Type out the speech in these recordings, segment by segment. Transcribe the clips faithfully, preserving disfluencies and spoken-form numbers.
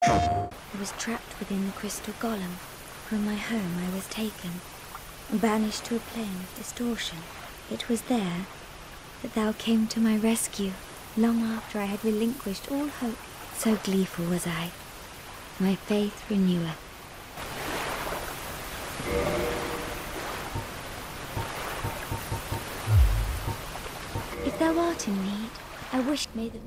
I was trapped within the crystal golem. From my home I was taken, banished to a plane of distortion. It was there that thou came to my rescue, long after I had relinquished all hope. So gleeful was I, my faith renewer. If thou art in need, I wish may the...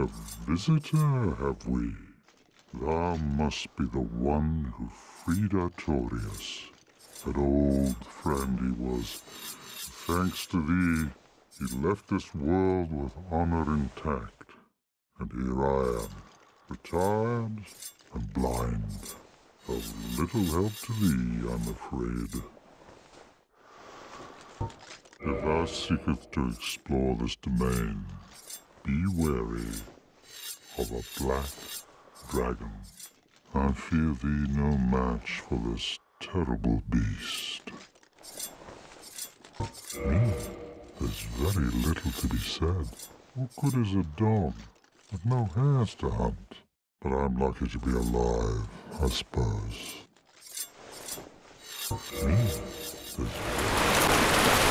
A visitor, have we? Thou must be the one who freed Artorias. An old friend he was. Thanks to thee, he left this world with honor intact. And here I am, retired and blind. Of little help to thee, I'm afraid. If thou seekest to explore this domain, be wary of a black dragon. I fear thee no match for this terrible beast. Me? There's very little to be said. What good is a dog with no hares to hunt? But I'm lucky to be alive, I suppose. Me? There's...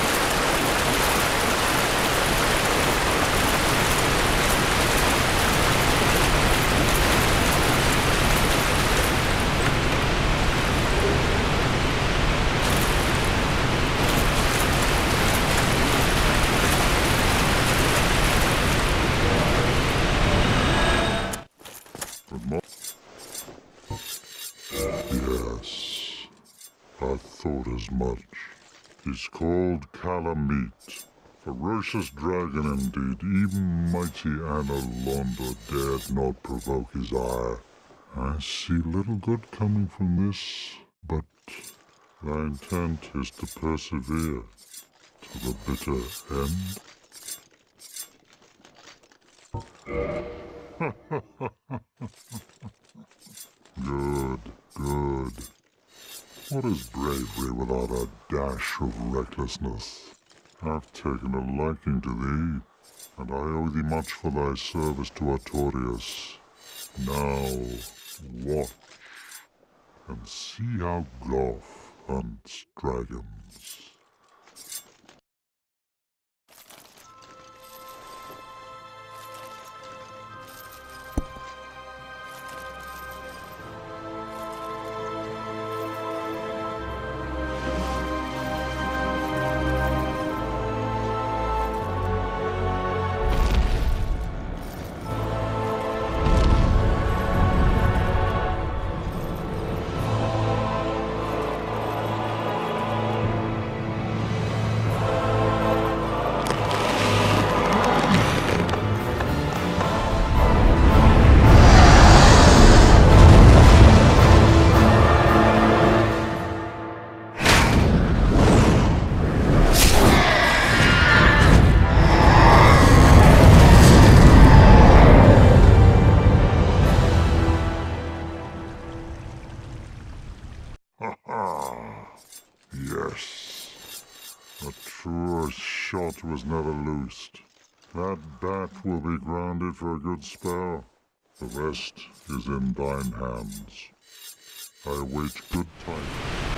Yes, I thought as much. He's called Calamite. Ferocious dragon indeed. Even mighty Anna Londa dared not provoke his ire. I see little good coming from this, but thy intent is to persevere to the bitter end. Good, good. What is bravery without a dash of recklessness? I've taken a liking to thee, and I owe thee much for thy service to Artorias. Now, watch, and see how Goth hunts dragons. Yes, a truer shot was never loosed. That bat will be grounded for a good spell. The rest is in thine hands. I await good tidings.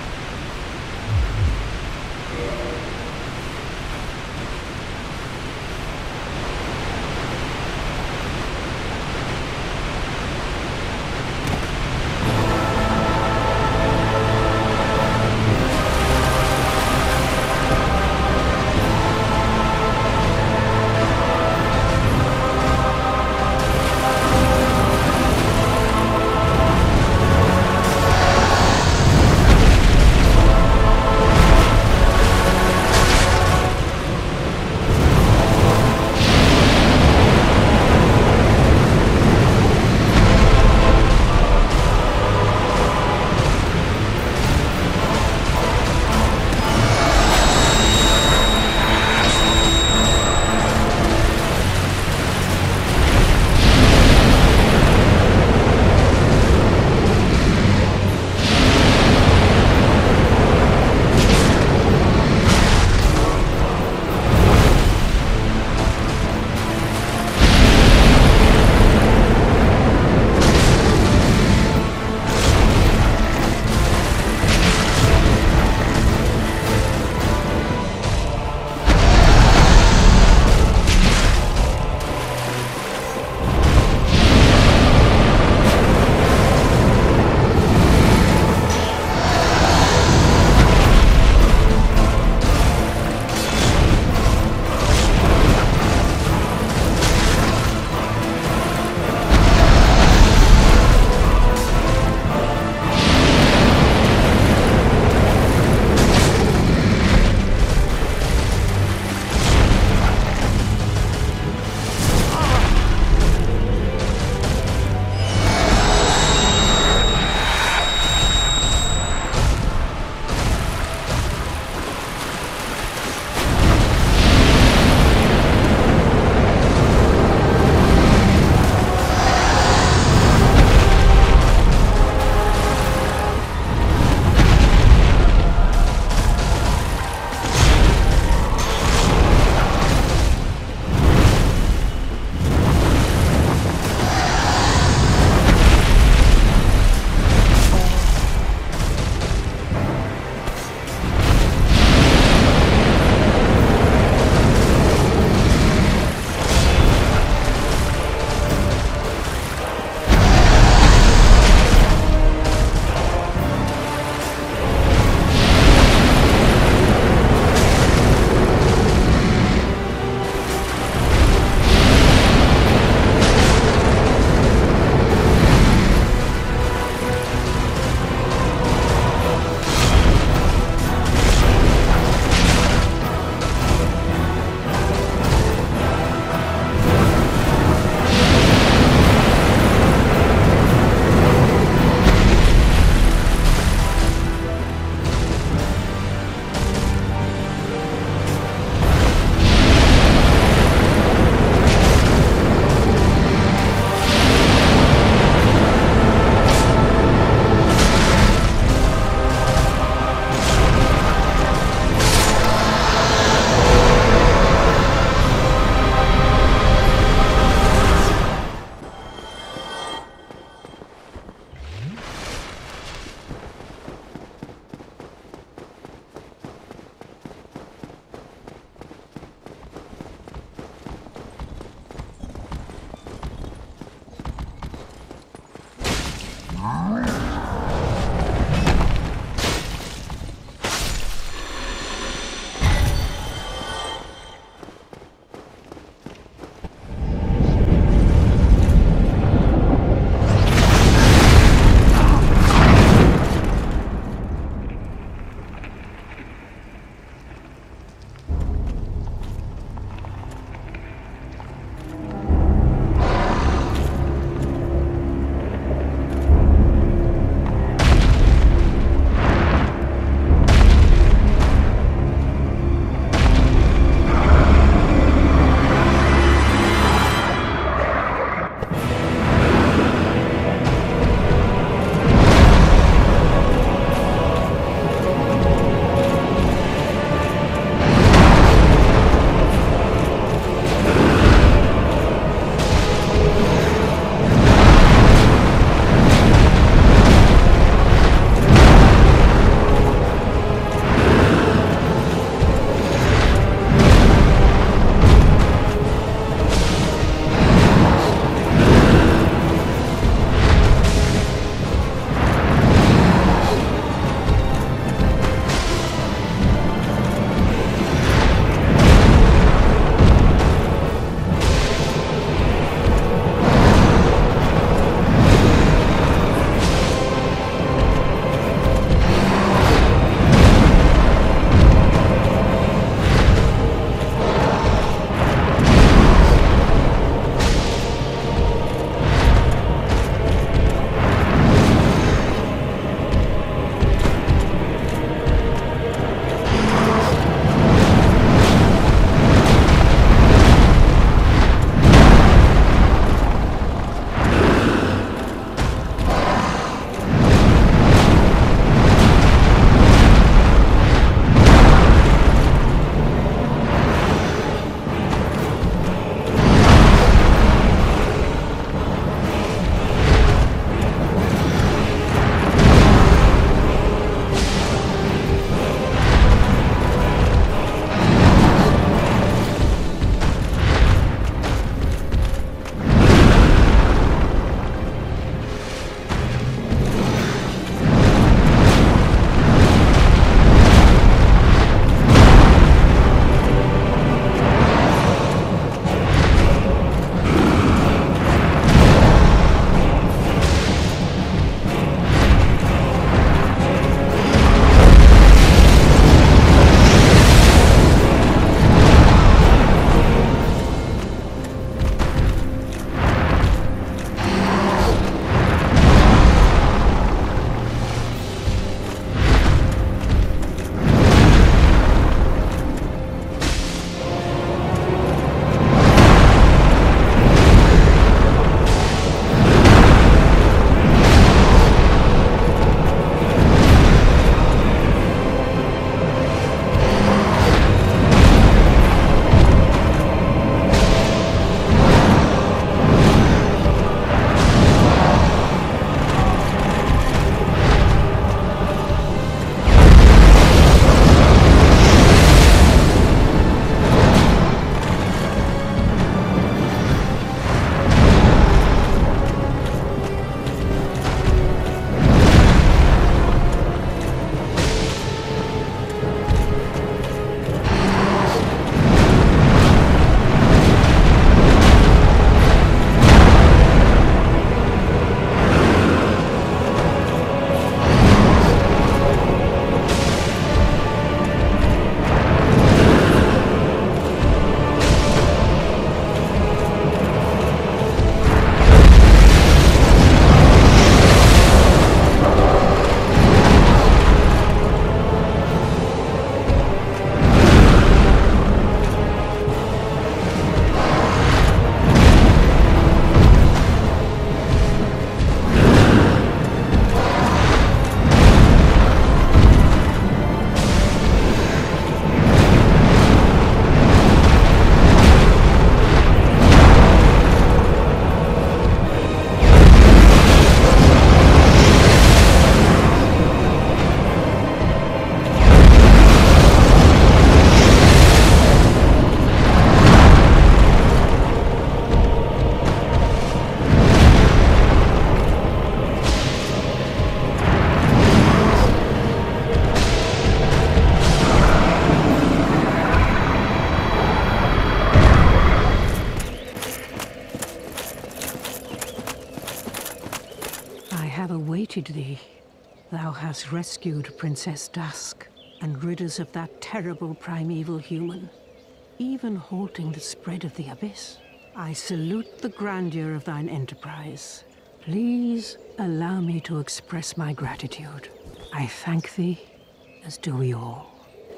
have awaited thee. Thou hast rescued Princess Dusk and rid us of that terrible primeval human, even halting the spread of the abyss. I salute the grandeur of thine enterprise. Please allow me to express my gratitude. I thank thee, as do we all.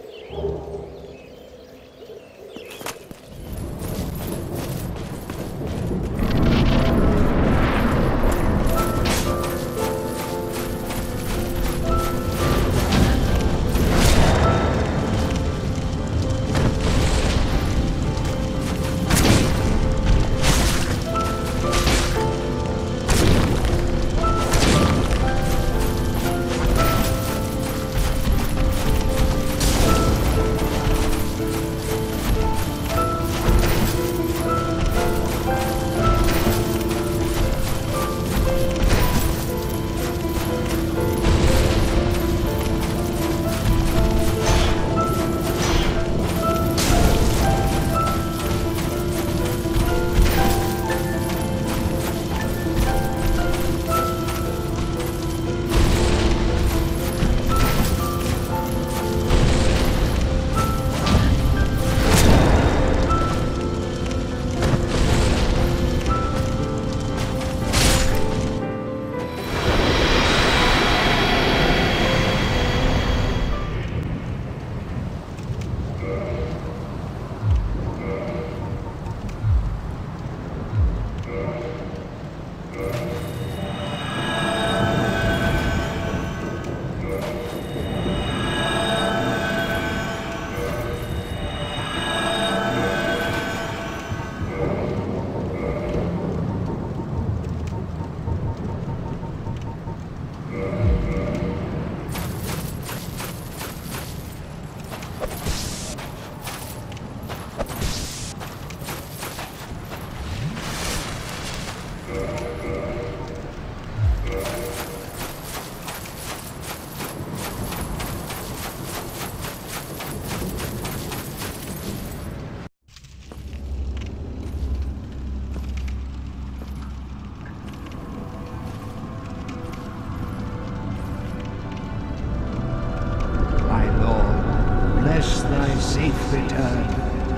Safe return.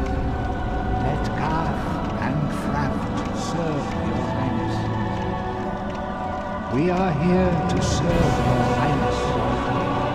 Let Garth and Fraft serve your highness. We are here to serve your highness.